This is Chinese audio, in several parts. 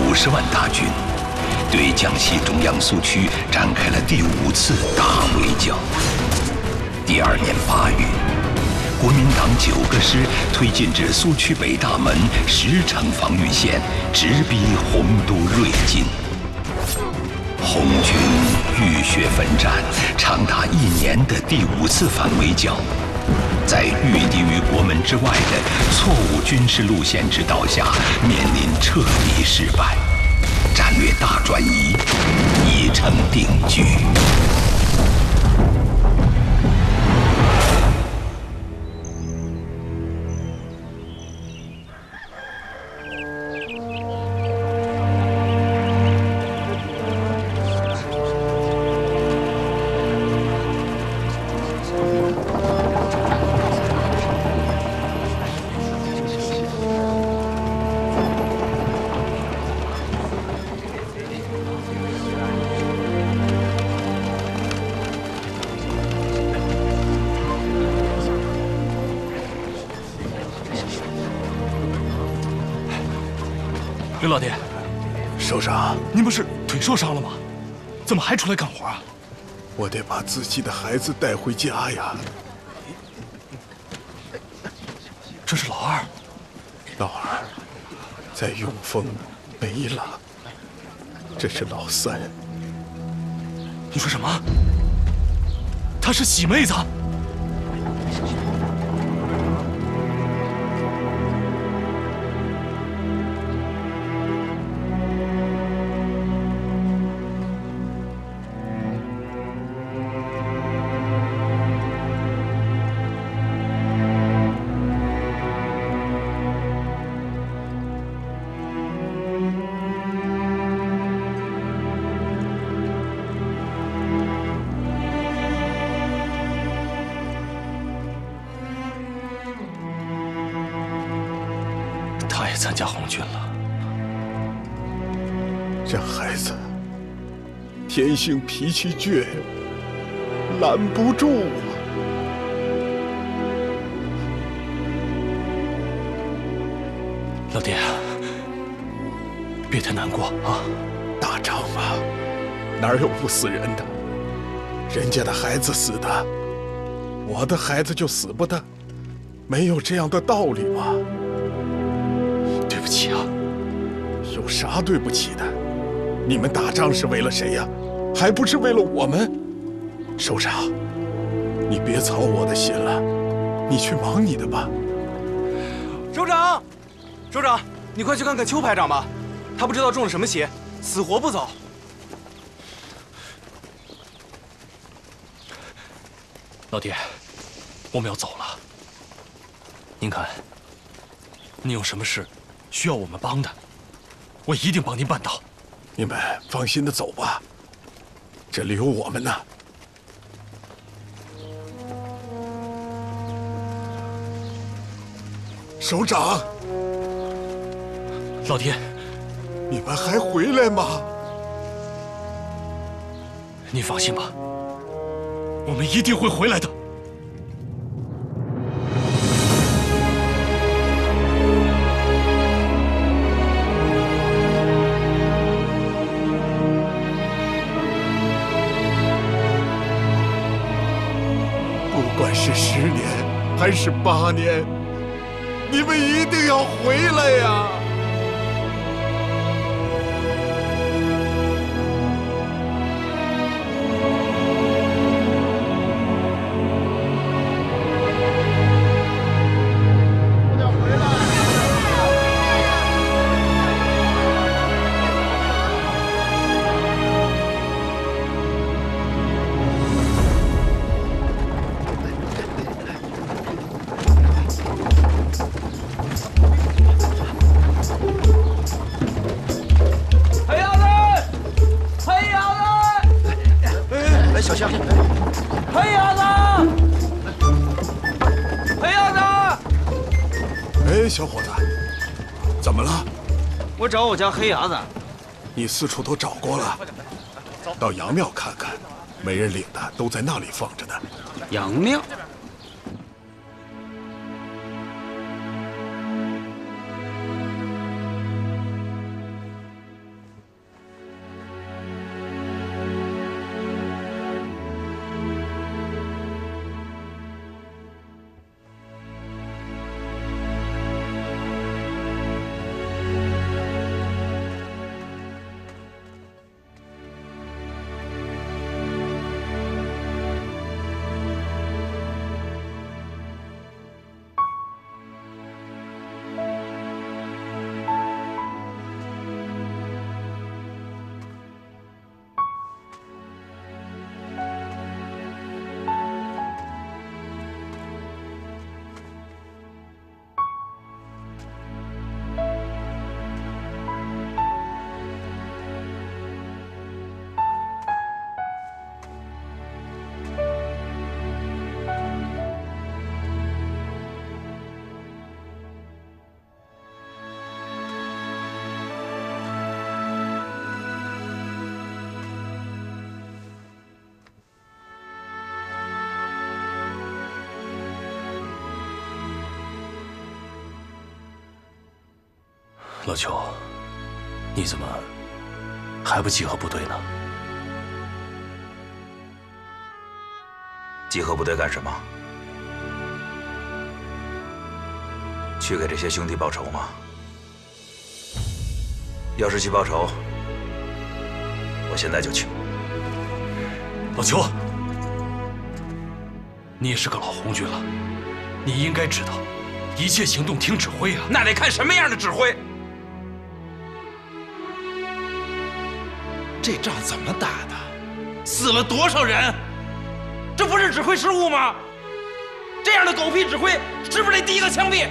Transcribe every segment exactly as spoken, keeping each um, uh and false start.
五十万大军，对江西中央苏区展开了第五次大围剿。第二年八月，国民党九个师推进至苏区北大门十城防御线，直逼洪都瑞金。红军浴血奋战，长达一年的第五次反围剿，在御敌于国门之外的错误军事路线指导下，面临彻底失败，战略大转移已成定局。 刘老爹， 首长， 您不是腿受伤了吗？怎么还出来干活啊？ 我得把自己的孩子带回家呀。 这是老二， 老二在永丰没了。这是老三。 你说什么？她是喜妹子？参加红军了。 这孩子天性脾气倔，拦不住啊。 老爹，别太难过啊！ 打仗嘛，哪有不死人的？人家的孩子死的，我的孩子就死不得，没有这样的道理吗？ 对不起啊， 有啥对不起的？你们打仗是为了谁呀？还不是为了我们？首长，你别操我的心了，你去忙你的吧。 首长，首长，你快去看看邱排长吧，他不知道中了什么邪，死活不走。 老爹，我们要走了。您看，您有什么事需要我们帮的，我一定帮您办到。 你们放心的走吧，这里有我们呢。首长， 老爹， 你们还回来吗？ 您放心吧，我们一定会回来的。 不管是十年还是八年，你们一定要回来呀！ 小心！ 黑伢子，黑伢子！ 哎，小伙子，怎么了？ 我找我家黑伢子。 你四处都找过了，到杨庙看看，没人领的都在那里放着呢。 杨庙。 老邱，你怎么还不集合部队呢？ 集合部队干什么？去给这些兄弟报仇吗？要是去报仇，我现在就去。 老邱，你也是个老红军了，你应该知道，一切行动听指挥啊。 那得看什么样的指挥。 这仗怎么打的？死了多少人？这不是指挥失误吗？这样的狗屁指挥，是不是得第一个枪毙？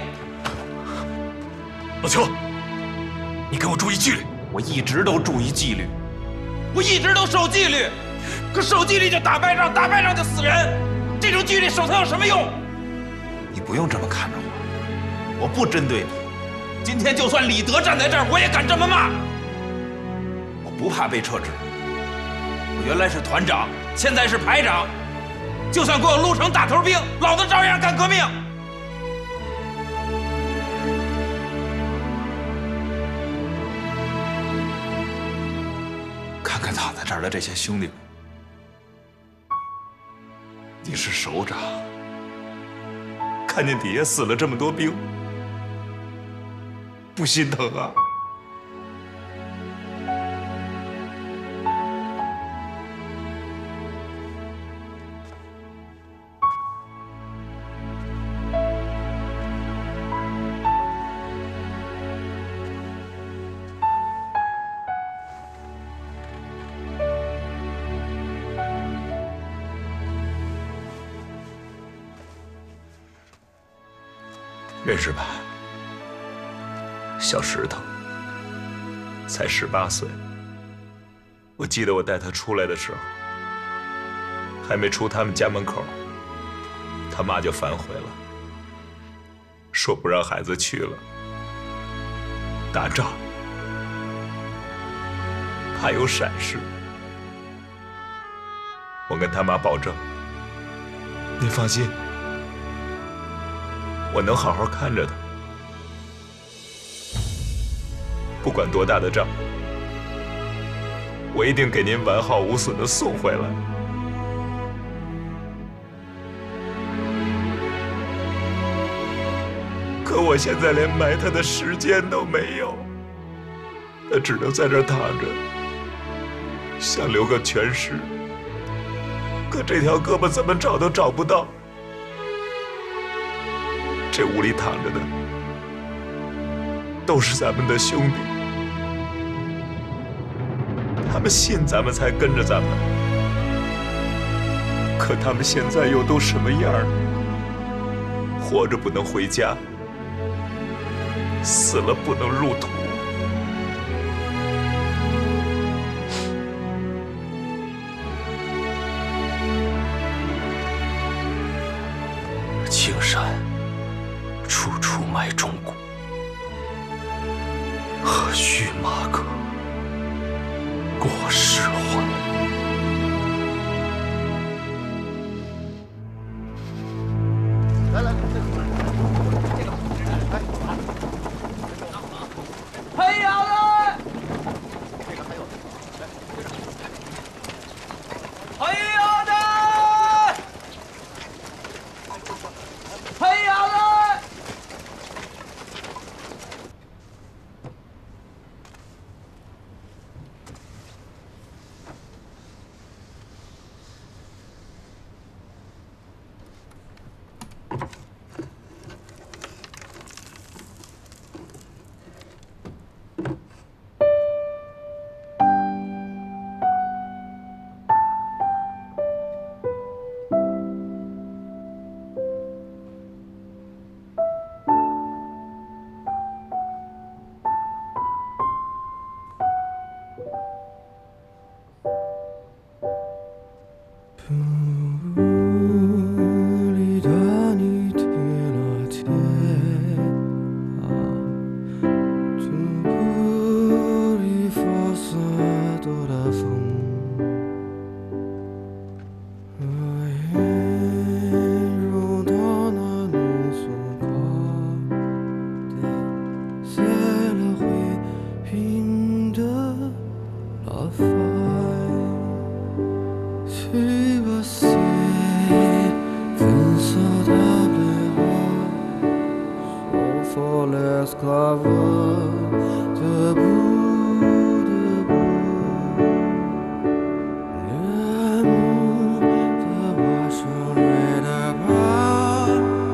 老邱，你给我注意纪律。 我一直都注意纪律，我一直都守纪律，可守纪律就打败仗，打败仗就死人，这种纪律守它有什么用？ 你不用这么看着我， 我不针对你。今天就算李德站在这儿，我也敢这么骂。我不怕被撤职，我原来是团长，现在是排长，就算给我撸成大头兵，老子照样干革命。 看看躺在这儿的这些兄弟们， 你是首长，看见底下死了这么多兵，不心疼啊？ 认识吧？小石头，才十八岁。我记得我带他出来的时候，还没出他们家门口，他妈就反悔了，说不让孩子去了，打仗怕有闪失。我跟他妈保证，您放心，我能好好看着他，不管多大的仗，我一定给您完好无损的送回来。可我现在连埋他的时间都没有，他只能在这儿躺着，想留个全尸，可这条胳膊怎么找都找不到。这屋里躺着的都是咱们的兄弟，他们信咱们才跟着咱们，可他们现在又都什么样了？活着不能回家，死了不能入土。 青山处处埋忠骨，何须马可过十环？ 来来，这个，这个，来， 黑鸭子， 这个还有，来，接着， 黑鸭子，黑鸭子。 jusqu'au bout, debout, debout. L'amour te voit changer de bras,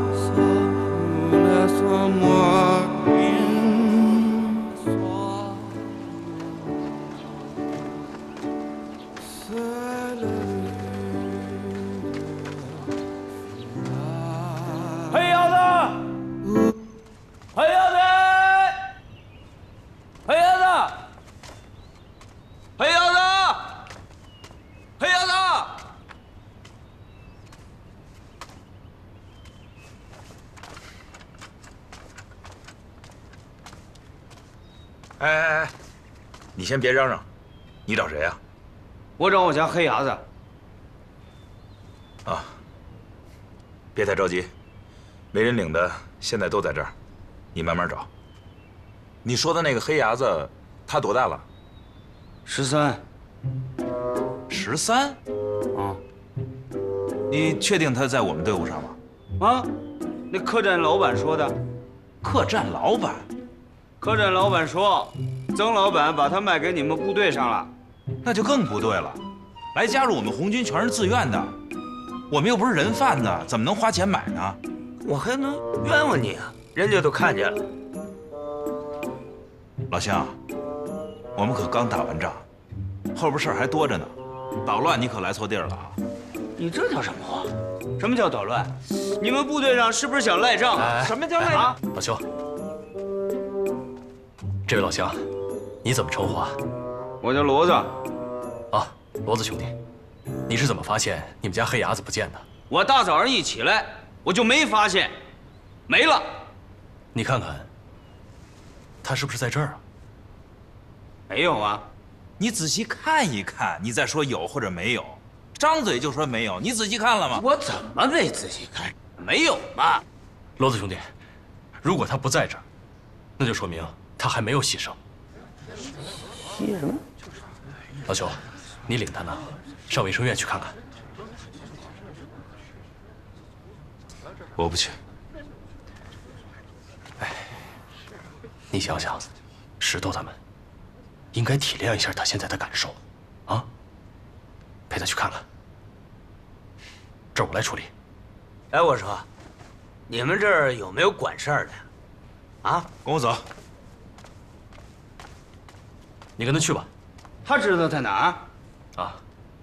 laisse-moi une soir. C'est le 黑鸭子，黑鸭子，黑鸭子，黑鸭子，黑鸭子。 哎哎哎，你先别嚷嚷，你找谁呀？ 我找我家黑伢子。 啊，别太着急，没人领的现在都在这儿，你慢慢找。你说的那个黑伢子，他多大了？ 十三。 十三？ 啊。 你确定他在我们队伍上吗？ 啊，那客栈老板说的。 客栈老板？ 客栈老板说，曾老板把他卖给你们部队上了。 那就更不对了，来加入我们红军全是自愿的，我们又不是人贩子，怎么能花钱买呢？ 我还能冤枉你啊？人家都看见了。 老乡，我们可刚打完仗，后边事儿还多着呢，捣乱你可来错地儿了啊！ 你这叫什么话？什么叫捣乱？你们部队上是不是想赖账啊？什么叫赖账？ 老兄，这位老乡，你怎么称呼啊？ 我叫骡子。 啊，骡子兄弟，你是怎么发现你们家黑伢子不见的？ 我大早上一起来，我就没发现，没了。 你看看，他是不是在这儿啊？ 没有啊。 你仔细看一看，你再说有或者没有。张嘴就说没有，你仔细看了吗？ 我怎么没仔细看？没有嘛。 骡子兄弟，如果他不在这儿，那就说明他还没有牺牲。 牺牲？ 老兄，你领他呢，上卫生院去看看。 我不去。 哎，你想想，石头他们应该体谅一下他现在的感受，啊，陪他去看看。这儿我来处理。 哎，我说，你们这儿有没有管事儿的？啊， 跟我走。 你跟他去吧。 他知道在哪儿？ 啊。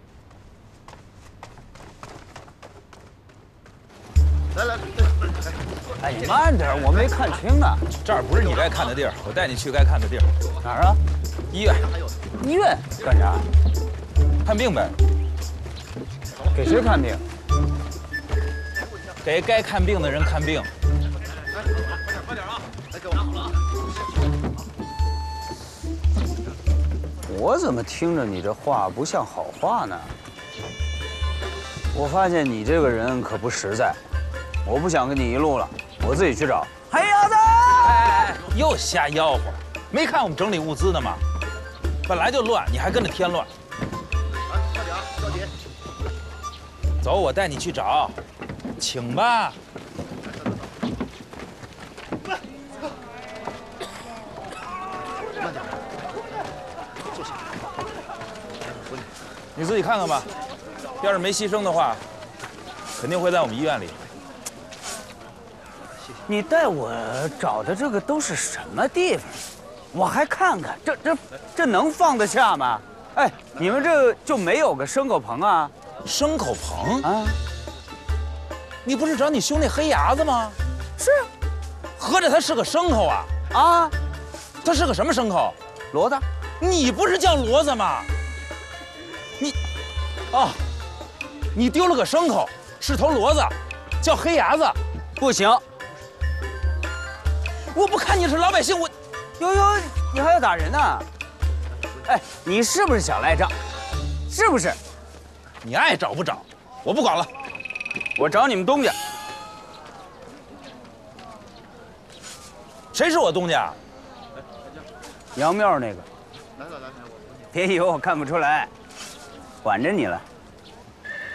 来来来， 哎，你慢点，我没看清呢。 这儿不是你该看的地儿，我带你去该看的地儿。 哪儿啊？ 医院。 医院干啥？ 看病呗。 给谁看病？ 给该看病的人看病。 快点快点啊！来给我拿好了啊！ 我怎么听着你这话不像好话呢？我发现你这个人可不实在，我不想跟你一路了，我自己去找黑伢子。 哎哎，又瞎吆喝！没看我们整理物资呢吗？本来就乱，你还跟着添乱。 来，快点啊，着急。 走，我带你去找，请吧。你自己看看吧，要是没牺牲的话，肯定会在我们医院里。 你带我找的这个都是什么地方？我还看看，这这这能放得下吗？哎，你们这就没有个牲口棚啊？ 牲口棚啊？ 你不是找你兄弟黑伢子吗？ 是， 合着他是个牲口啊？ 啊， 他是个什么牲口？ 骡子。 你不是叫骡子吗？你，哦，你丢了个牲口，是头骡子，叫黑伢子。 不行， 我不看你是老百姓，我， 呦呦，你还要打人呢？哎，你是不是想赖账？是不是？ 你爱找不找，我不管了。 我找你们东家。 谁是我东家？ 杨庙那个。来来来，别以为我看不出来，管着你了。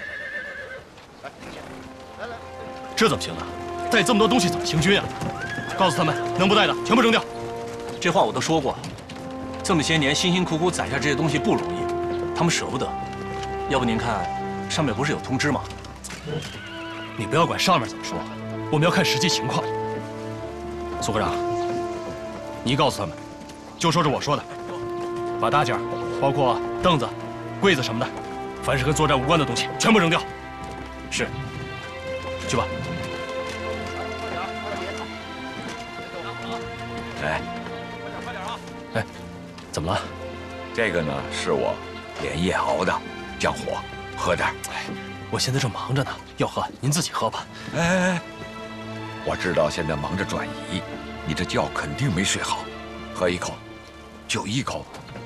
这怎么行呢？带这么多东西怎么行军啊？ 告诉他们，能不带的全部扔掉。这话我都说过，这么些年辛辛苦苦攒下这些东西不容易，他们舍不得。要不您看，上面不是有通知吗？你不要管上面怎么说，我们要看实际情况。苏科长，你告诉他们，就说是我说的，把大件，包括凳子、柜子什么的，凡是跟作战无关的东西，全部扔掉。是，去吧。 哎， 哎，怎么了？ 这个呢是我连夜熬的降火，喝点。 哎，我现在正忙着呢，要喝您自己喝吧。 哎哎哎，我知道现在忙着转移，你这觉肯定没睡好，喝一口，就一口。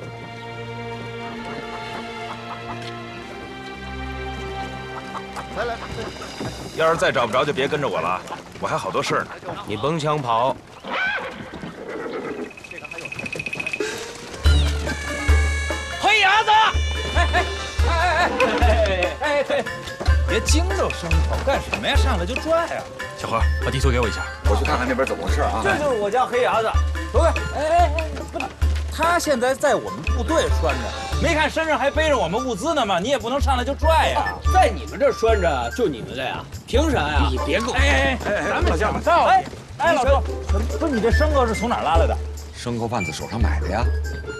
来来， 要是再找不着，就别跟着我了，我还好多事儿呢。 你甭想跑。 黑伢子！哎哎哎哎哎哎哎！别惊着伤口，干什么呀？上来就拽呀！ 小何，把地图给我一下， 我去看看那边怎么回事啊！ 这就是我家黑伢子，走开！ 哎哎哎，不是，他现在在我们部队拴着，没看身上还背着我们物资呢吗？你也不能上来就拽呀！ 在你们这儿拴着，就你们的呀？凭啥呀？你别跟我！ 哎哎哎，咱们讲道理。哎，老周，不是你这牲口是从哪儿拉来的？ 牲口贩子手上买的呀。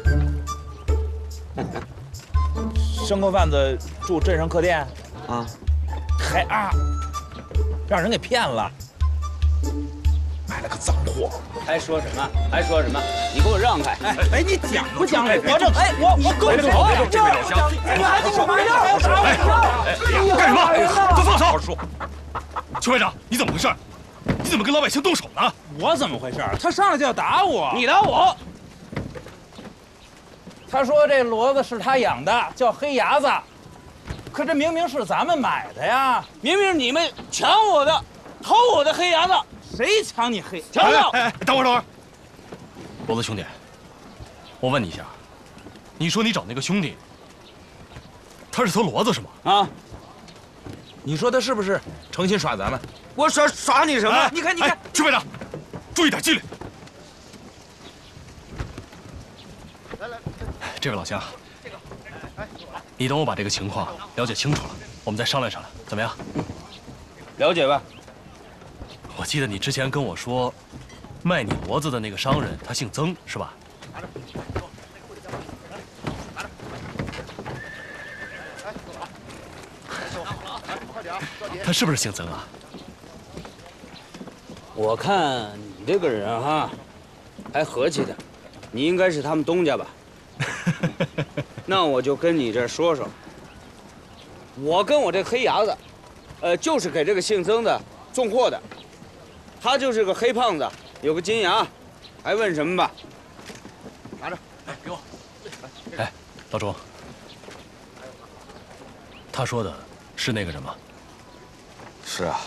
牲口贩子住镇上客店， 啊， 还啊，让人给骗了，买了个脏货。 还说什么？还说什么？你给我让开！ 哎哎，你讲不讲理？我这哎，我我够不着呀！ 这位两厢， 你还跟我玩儿？ 哎，干什么？都放手！说，邱排长，你怎么回事？你怎么跟老百姓动手呢？ 我怎么回事？他上来就要打我！ 你打我！ 他说这骡子是他养的，叫黑伢子，可这明明是咱们买的呀！ 明明你们抢我的，偷我的黑伢子， 谁抢你黑？ 抢我！ 哎哎，等会儿等会儿，骡子兄弟，我问你一下，你说你找那个兄弟，他是头骡子是吗？ 啊， 你说他是不是诚心耍咱们？ 我耍耍你什么？ 你看你看， 邱排长，注意点纪律。 来来， 这位老乡，你等我把这个情况了解清楚了，我们再商量商量，怎么样？ 了解吧。 我记得你之前跟我说，卖你骡子的那个商人，他姓曾，是吧？他是不是姓曾啊？ 我看你这个人哈，还和气的，你应该是他们东家吧？那我就跟你这儿说说，我跟我这黑伢子，呃，就是给这个姓曾的送货的。他就是个黑胖子，有个金牙，还问什么吧？ 拿着， 哎，给我。哎，老钟，他说的是那个人吗？ 是啊。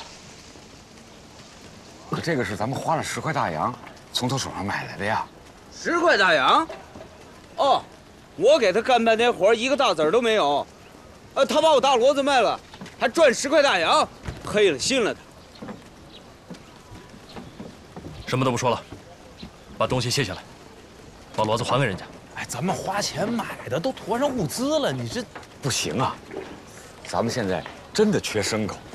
可这个是咱们花了十块大洋从他手上买来的呀。 十块大洋？哦，我给他干半天活，一个大子儿都没有。呃，他把我大骡子卖了，还赚十块大洋，黑了心了他。 什么都不说了，把东西卸下来，把骡子还给人家。 哎，咱们花钱买的，都驮上物资了，你这不行啊！咱们现在真的缺牲口。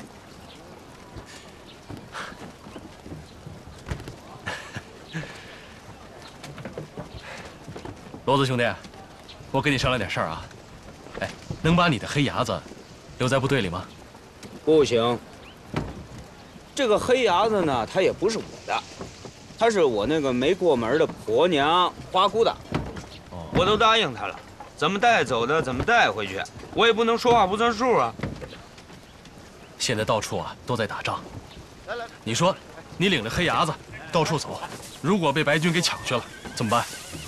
骡子兄弟，我跟你商量点事儿啊。哎，能把你的黑伢子留在部队里吗？ 不行。这个黑伢子呢，他也不是我的，他是我那个没过门的婆娘花姑的。 哦， 我都答应他了，怎么带走的怎么带回去，我也不能说话不算数啊。 现在到处啊都在打仗，你说你领着黑伢子到处走，如果被白军给抢去了怎么办？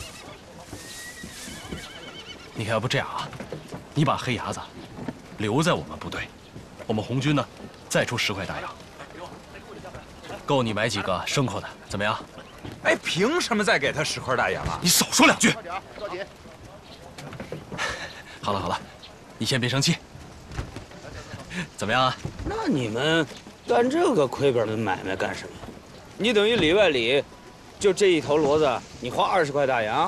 你看，要不这样啊，你把黑伢子留在我们部队，我们红军呢再出十块大洋，够你买几个牲口的，怎么样？ 哎，凭什么再给他十块大洋啊？ 你少说两句。 快点，着急。 好了好了，你先别生气。怎么样啊？ 那你们干这个亏本的买卖干什么？ 你等于里外里，就这一头骡子，你花二十块大洋。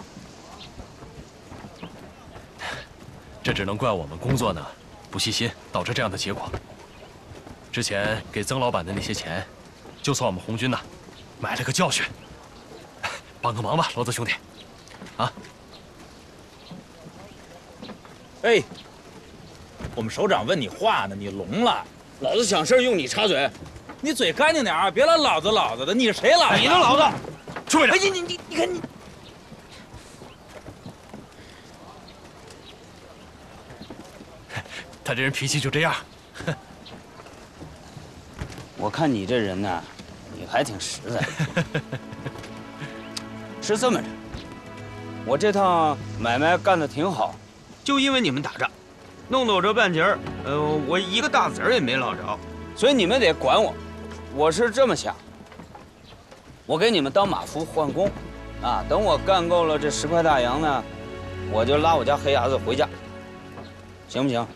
这只能怪我们工作呢不细心，导致这样的结果。之前给曾老板的那些钱，就算我们红军呢买了个教训。帮个忙吧，骡子兄弟，啊！ 哎，我们首长问你话呢，你聋了？ 老子想事用你插嘴， 你嘴干净点啊，别老老子老子的。你是谁老子？ 你的老子！ 出来！ 哎，你你你你看你。 他这人脾气就这样。 我看你这人呢，你还挺实在。是这么着，我这趟买卖干得挺好， 就因为你们打仗，弄得我这半截儿，呃，我一个大子儿也没捞着， 所以你们得管我。我是这么想，我给你们当马夫换工，啊，等我干够了这十块大洋呢，我就拉我家黑伢子回家，行不行？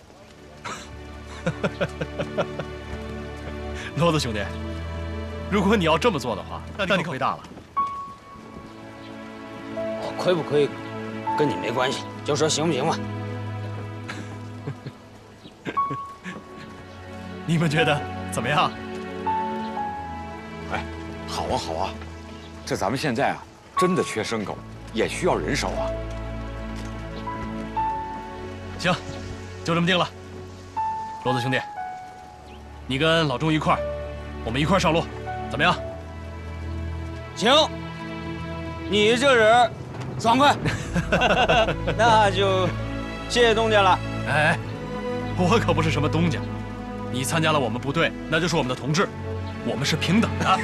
骡子兄弟，如果你要这么做的话，那你可亏大了。 我亏不亏，跟你没关系，就说行不行吧？ 你们觉得怎么样？ 哎，好啊好啊，这咱们现在啊，真的缺牲口，也需要人手啊。 行，就这么定了。骡子兄弟，你跟老钟一块儿，我们一块儿上路，怎么样？ 行，你这人爽快，那就谢谢东家了。 哎，我可不是什么东家，你参加了我们部队，那就是我们的同志，我们是平等的。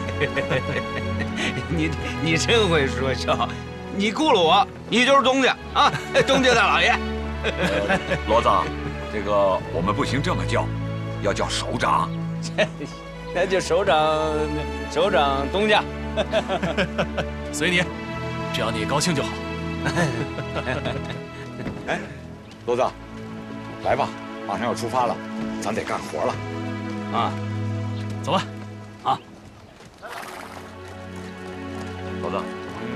你你真会说笑，你雇了我，你就是东家啊，东家大老爷。 骡子，这个我们不行这么叫，要叫首长。 那就首长，首长东家。 随你，只要你高兴就好。 哎，骡子，来吧，马上要出发了，咱得干活了。 啊， 走吧。 啊， 骡子，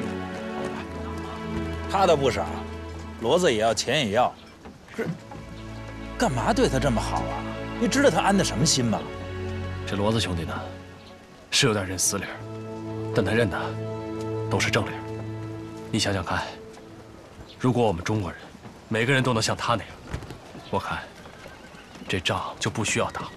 他倒不少，骡子也要，钱也要，可是干嘛对他这么好啊？你知道他安的什么心吗？ 这骡子兄弟呢，是有点认死理儿，但他认的都是正理儿。你想想看，如果我们中国人每个人都能像他那样，我看这仗就不需要打。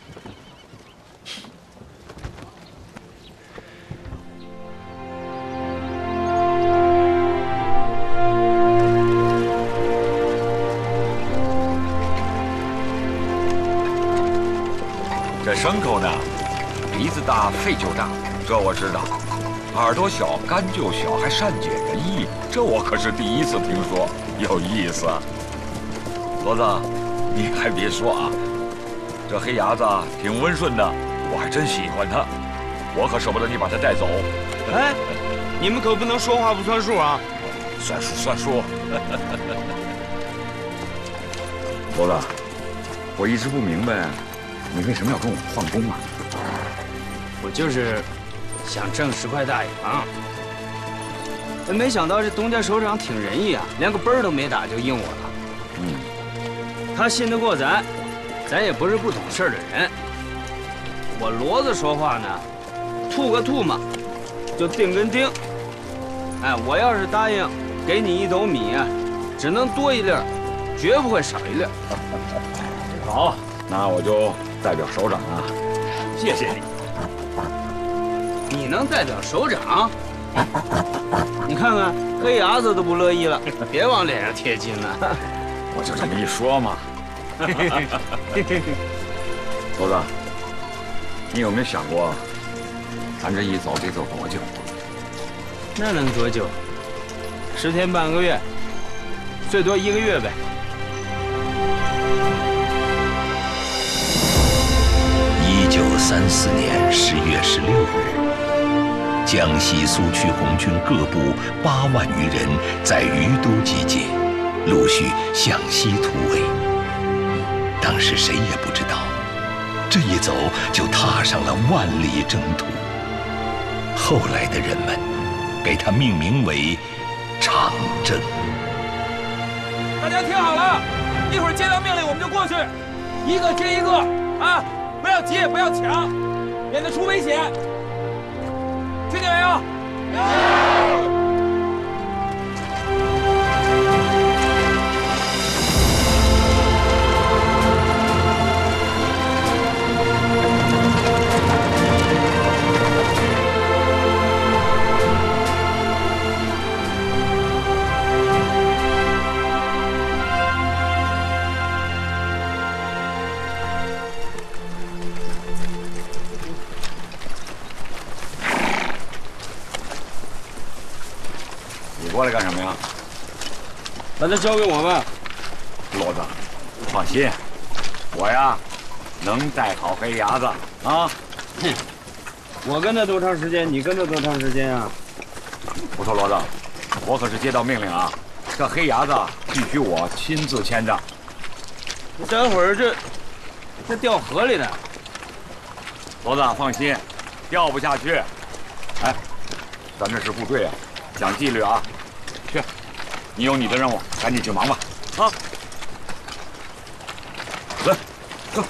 这牲口呢，鼻子大，肺就大，这我知道；耳朵小，肝就小，还善解人意，这我可是第一次听说，有意思。骡子，你还别说啊，这黑伢子挺温顺的，我还真喜欢他，我可舍不得你把他带走。 哎，你们可不能说话不算数啊！ 算数算数。骡子，我一直不明白。你为什么要跟我换工啊？ 我就是想挣十块大洋。没想到这东家首长挺仁义啊，连个奔儿都没打就应我了。嗯，他信得过咱，咱也不是不懂事儿的人。我骡子说话呢，吐个吐嘛，就定跟钉。哎，我要是答应给你一斗米啊，只能多一粒儿，绝不会少一粒儿。 好，那我就代表首长啊，谢谢你。 你能代表首长？你看看黑伢子都不乐意了，别往脸上贴金了。 我就这么一说嘛。骡子，你有没有想过，咱这一走得走多久？ 那能多久？十天半个月，最多一个月呗。 一九三四年十月十六日，江西苏区红军各部八万余人在于都集结，陆续向西突围。当时谁也不知道，这一走就踏上了万里征途。 后来的人们给它命名为长征。 大家听好了，一会儿接到命令我们就过去，一个接一个啊，不要急，不要抢，免得出危险。听见没有？ 过来干什么呀？ 把它交给我吧， 骡子，放心，我呀能带好黑伢子啊。 哼，我跟他多长时间？你跟他多长时间啊？ 不错，骡子，我可是接到命令啊，这黑伢子必须我亲自牵着。 待会儿这这掉河里的。 骡子，放心，掉不下去。哎，咱这是部队啊，讲纪律啊。去，你有你的任务，赶紧去忙吧。啊，来，走。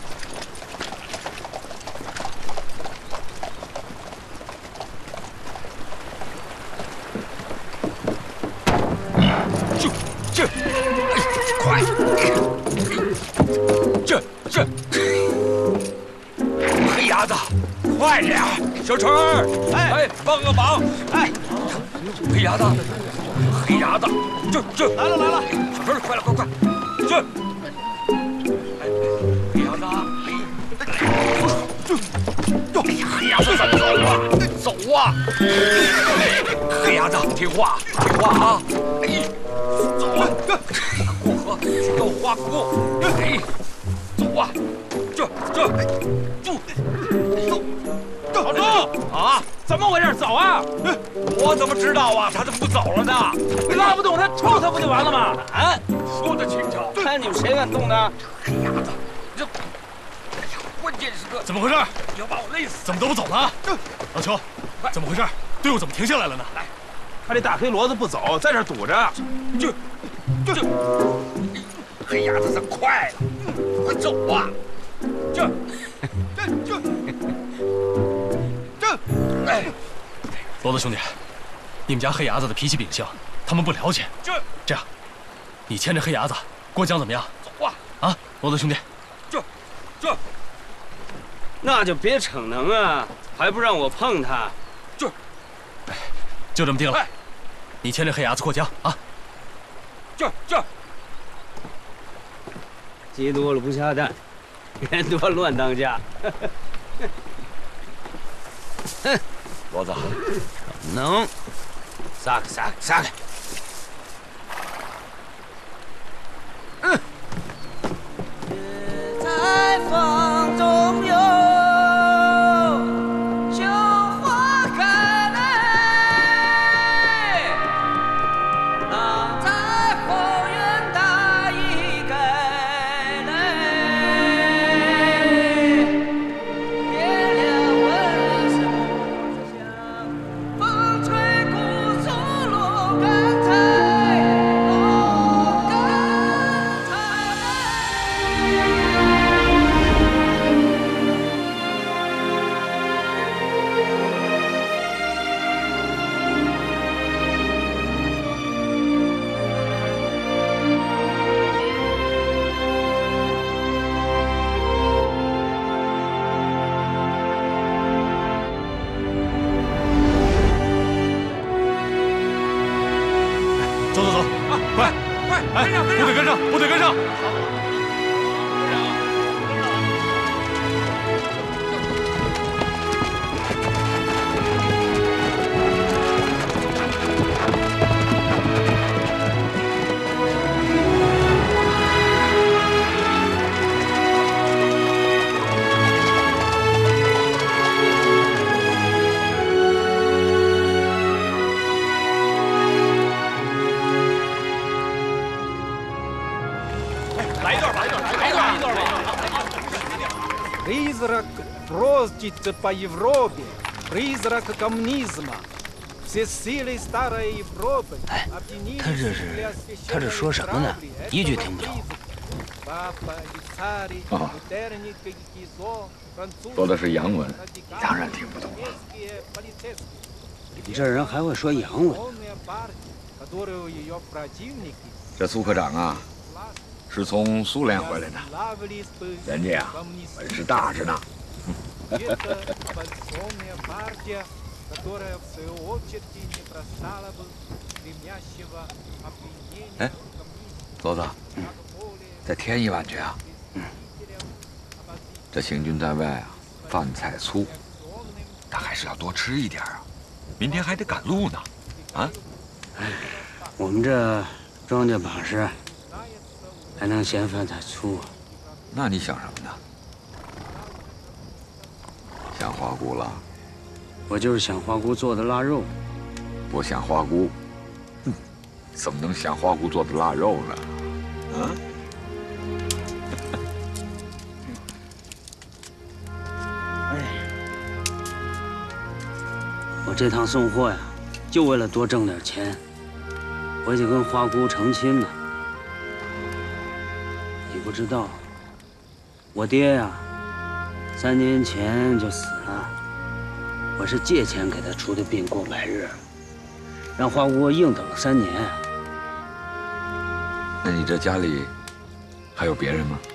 就这，快！这这，黑伢子，快点！小春儿，哎哎，帮个忙！哎，黑伢子。黑伢子，这这来了来了，小春，快了快快，这，哎，黑伢子，这，哎呀，黑伢子怎么走啊？走啊！黑伢子，听话听话啊！哎，走啊！过河去到花沟，哎，走啊！这这，住，走，老郑啊！怎么回事？走啊！我怎么知道啊？他怎么不走了呢？你拉不动他，抽他不就完了吗？啊！说得轻巧。 看你们谁敢动他！ 黑伢子，这，哎呀，关键时刻怎么回事？ 要把我累死！ 怎么都不走呢？老邱，怎么回事？队伍怎么停下来了呢？ 来，他这大黑骡子不走，在这堵着。 这，这，黑伢子，咱快了，快走啊！这，这，这。哎， 骡子兄弟，你们家黑伢子的脾气秉性，他们不了解。 这这样，你牵着黑伢子过江怎么样？ 走啊！ 啊，骡子兄弟， 这这， 那就别逞能啊，还不让我碰他。 这， 哎，就这么定了。你牵着黑伢子过江啊！ 这这， 鸡多了不下蛋，人多乱当家。哼， 骡子， 能，撒开撒开撒开。嗯。在风中有秋花开来，浪在后院打一盖来，月亮温柔。风吹古树落干柴，落干柴。 走走走，啊，快快，哎，部队跟上，部队跟上。 Призрак бродит по Европе, Призрак коммунизма. Все силы старой Европы. 哎，他这是他这说什么呢？一句听不懂。 哦，说的是洋文，当然听不懂了。 你这人还会说洋文？ 这苏科长啊，是从苏联回来的，人家呀本事大着呢。哎，骡子，再添一碗去啊！嗯，这行军在外啊，饭菜粗，他还是要多吃一点啊。明天还得赶路呢，啊！ 哎，我们这庄稼把式，还能嫌饭菜粗？ 那你想什么呢？想花姑了？ 我就是想花姑做的腊肉。 不想花姑？哼，怎么能想花姑做的腊肉呢？啊？ 哎，我这趟送货呀，就为了多挣点钱，回去跟花姑成亲呢。你不知道，我爹呀，三年前就死了。我是借钱给他出的殡过百日，让花姑硬等了三年。 那你这家里还有别人吗？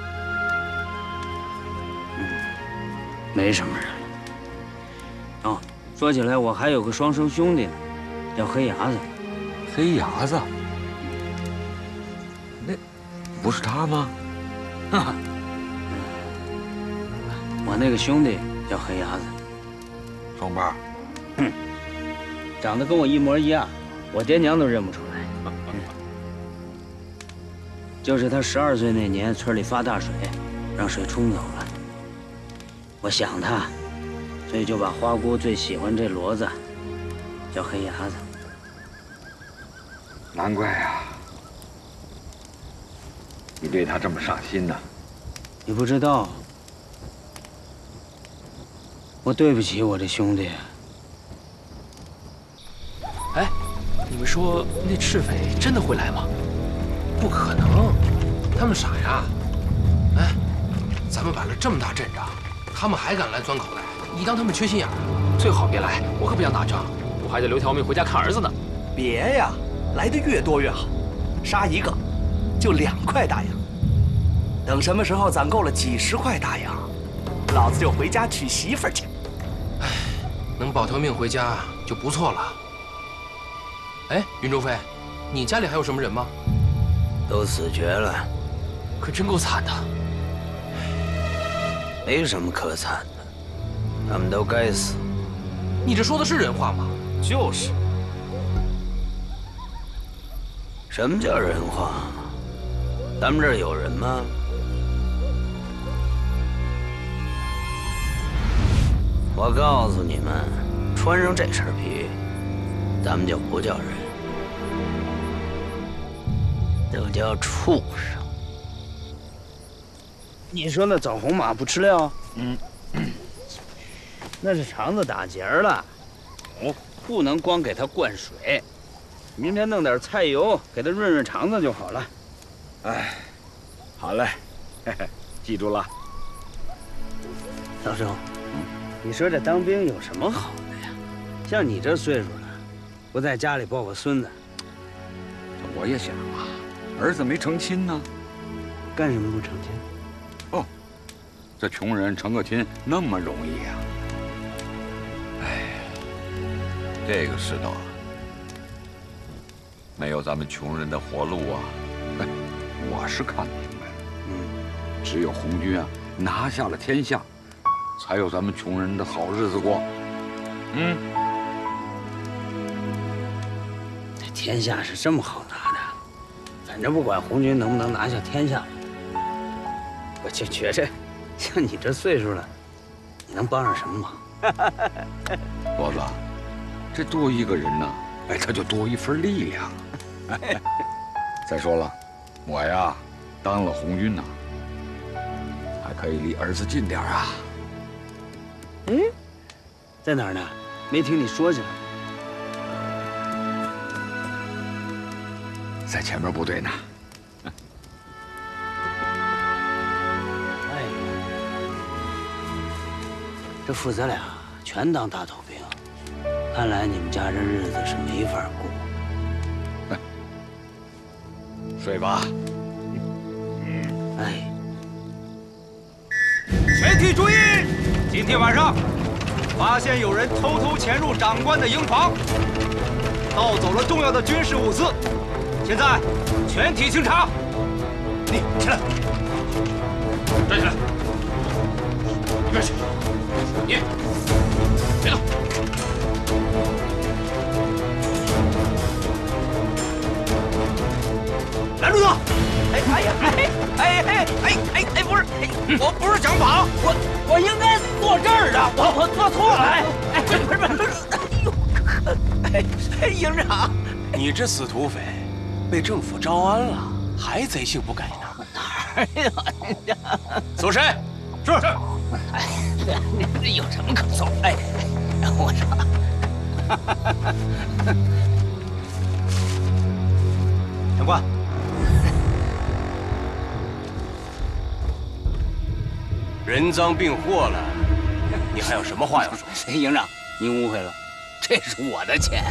嗯，没什么人。哦，说起来，我还有个双生兄弟呢，叫黑伢子。 黑伢子？那不是他吗？ 哈哈，我那个兄弟叫黑伢子。 双胞， 哼，长得跟我一模一样，我爹娘都认不出来。嗯、就是他十二岁那年，村里发大水，让水冲走了。我想他，所以就把花姑最喜欢这骡子叫黑伢子。 难怪呀，你对他这么上心呢。 你不知道。我对不起我这兄弟。 哎，你们说那赤匪真的会来吗？不可能，他们傻呀！哎，咱们摆了这么大阵仗，他们还敢来钻口袋？你当他们缺心眼啊？最好别来，我可不想打仗，我还得留条命回家看儿子呢。 别呀，来的越多越好，杀一个就两块大洋。等什么时候攒够了几十块大洋，老子就回家娶媳妇儿去。 哎，能保条命回家就不错了。哎，云中飞，你家里还有什么人吗？ 都死绝了， 可真够惨的。 没什么可惨的，他们都该死。 你这说的是人话吗？ 就是。 什么叫人话？咱们这儿有人吗？我告诉你们，穿上这身皮，咱们就不叫人，都叫畜生。你说那枣红马不吃料？嗯，那是肠子打结了，哦，不能光给它灌水。明天弄点菜油，给它润润肠子就好了。 哎，好嘞，嘿嘿，记住了。 老周，嗯，你说这当兵有什么好的呀？像你这岁数了，不在家里抱个孙子。 我也想啊，儿子没成亲呢。 干什么不成亲？ 哦，这穷人成个亲那么容易呀？哎，这个世道啊，没有咱们穷人的活路啊！哎，我是看明白了，嗯，只有红军啊拿下了天下，才有咱们穷人的好日子过。嗯， 这天下是这么好拿的，反正不管红军能不能拿下天下，我就觉着，像你这岁数了，你能帮上什么忙？ 骡子，这多一个人呢，哎，他就多一份力量。再说了，我呀，当了红军呢，还可以离儿子近点啊。 嗯， 在哪儿呢？没听你说起来。 在前面部队呢。 哎，这父子俩全当大头兵，看来你们家这日子是没法过。 睡吧。 哎， 全体注意！今天晚上发现有人偷偷潜入长官的营房，盗走了重要的军事物资。现在全体清查。你起来，站起来，一边去。你别动。拦住他！ 哎哎呀哎哎哎哎哎哎，不是，我不是想跑，我我应该坐这儿的，我我坐错了，哎哎不是不是不是，哎呦，哎营长， 你这死土匪，被政府招安了，还贼性不改呢？ 哪有？ 搜身，是是。 哎，这有什么可搜？哎，我说。 长官。人赃并获了，你还有什么话要说？ 营长，您误会了，这是我的钱。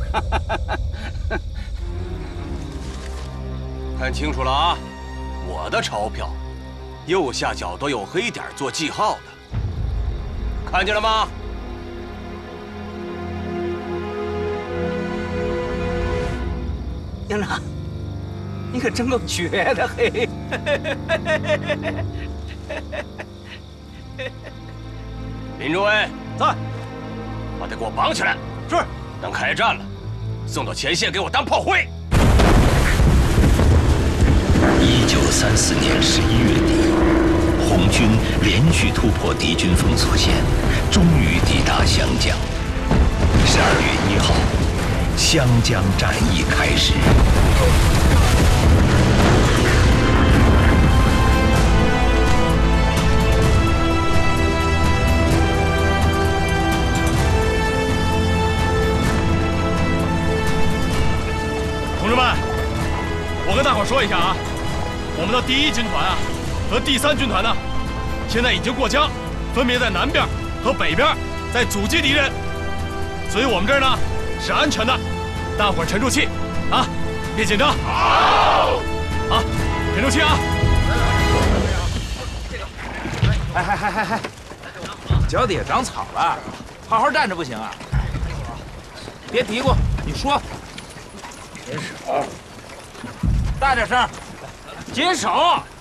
看清楚了啊，我的钞票，右下角都有黑点做记号的，看见了吗？ 营长，你可真够绝的，嘿。 林中尉在，把他给我绑起来。是。等开战了，送到前线给我当炮灰。 一九三四年十一月底，红军连续突破敌军封锁线，终于抵达湘江。十二月一号，湘江战役开始。 同志们，我跟大伙说一下啊，我们的第一军团啊和第三军团呢，现在已经过江，分别在南边和北边在阻击敌人，所以我们这儿呢是安全的，大伙沉住气啊，别紧张。好，好，沉住气啊。 哎嗨嗨嗨嗨，脚底下长草了，好好站着不行啊？别嘀咕，你说。 解手， 大点声， 解手。